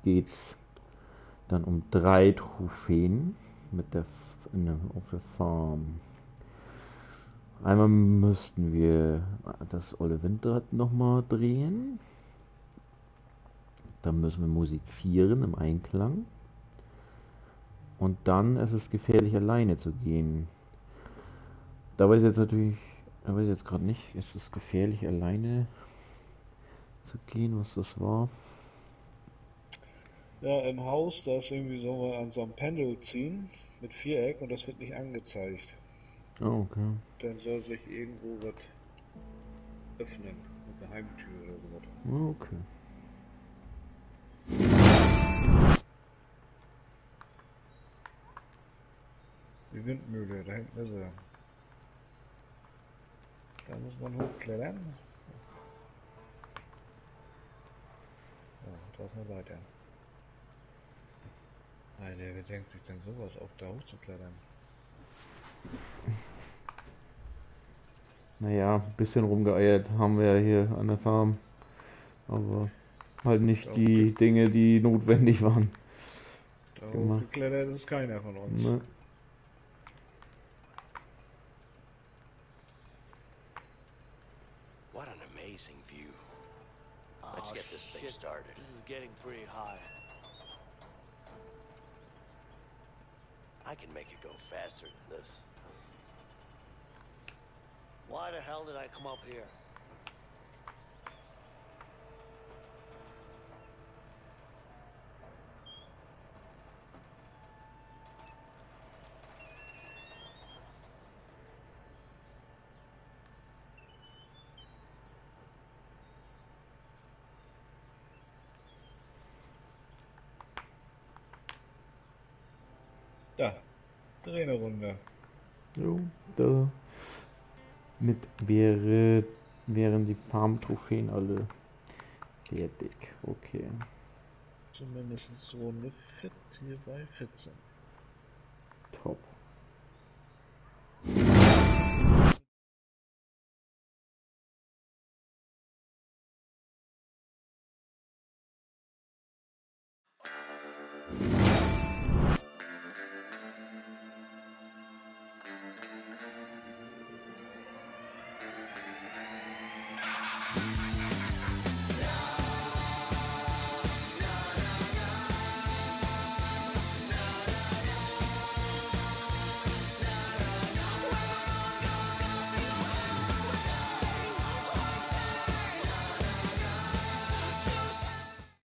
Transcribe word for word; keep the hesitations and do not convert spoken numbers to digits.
geht's dann um drei Trophäen mit der in der, auf der Farm. Einmal müssten wir das olle Windrad nochmal drehen. Dann müssen wir musizieren im Einklang. Und dann ist es gefährlich, alleine zu gehen. Da weiß ich jetzt natürlich, da weiß ich jetzt gerade nicht, ist es gefährlich, alleine zu gehen, was das war. Ja, im Haus, da ist irgendwie so mal an so einem Pendel ziehen mit Viereck und das wird nicht angezeigt. Oh, okay. Dann soll sich irgendwo was öffnen, eine Geheimtür oder sowas. Oh, okay. Die Windmühle, da hinten ist sie. Da muss man hochklettern. Ja, da ist noch weiter. Alter, wer denkt sich denn sowas auf, da hochzuklettern? Naja, ein bisschen rumgeeiert haben wir ja hier an der Farm. Aber halt nicht Da die hochge- Dinge, die notwendig waren. Da Gemacht. hochgeklettert ist keiner von uns. Ne? What an amazing view. Let's Oh, get this thing shit. started. This is getting pretty high. I can make it go faster than this. Why the hell did I come up here? Da, dreh eine Runde. Jo, da. Mit wäre, wären die Farm-Trophäen alle fertig. Okay. Zumindest Runde fit hier bei vierzehn. Top.